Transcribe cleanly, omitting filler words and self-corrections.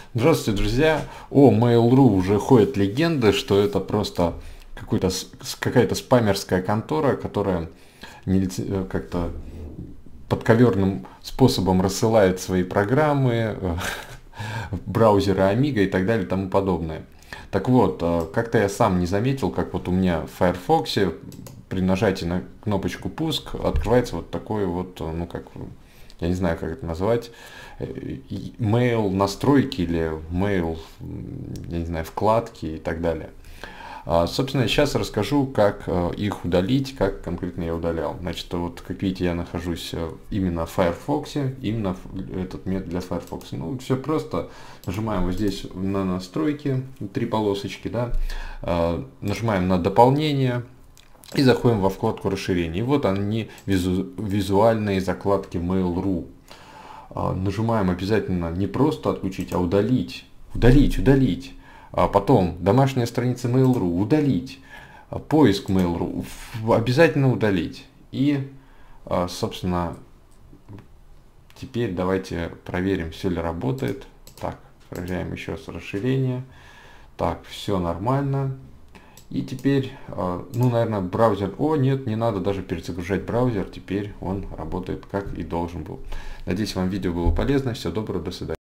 Здравствуйте, друзья! О Mail.ru уже ходят легенды, что это просто какая-то спамерская контора, которая как-то подковерным способом рассылает свои программы, браузеры Amiga и так далее и тому подобное. Так вот, как-то я сам не заметил, как вот у меня в Firefox при нажатии на кнопочку «Пуск» открывается вот такой вот, ну как, я не знаю, как это назвать, mail настройки или mail, я не знаю, вкладки и так далее. Собственно, сейчас расскажу, как их удалить, как конкретно я удалял. Значит, вот как видите, я нахожусь именно в Firefox, именно этот метод для Firefox. Ну, все просто. Нажимаем вот здесь на настройки, 3 полосочки, да, нажимаем на дополнение и заходим во вкладку расширений. И вот они, визуальные закладки Mail.ru. Нажимаем обязательно не просто отключить, а удалить. Удалить. Потом домашняя страница Mail.ru, удалить. Поиск Mail.ru, обязательно удалить. И, собственно, теперь давайте проверим, все ли работает. Так, проверяем еще раз расширение. Так, все нормально. И теперь, ну, наверное, браузер... О, нет, не надо даже перезагружать браузер. Теперь он работает как и должен был. Надеюсь, вам видео было полезно. Всего доброго, до свидания.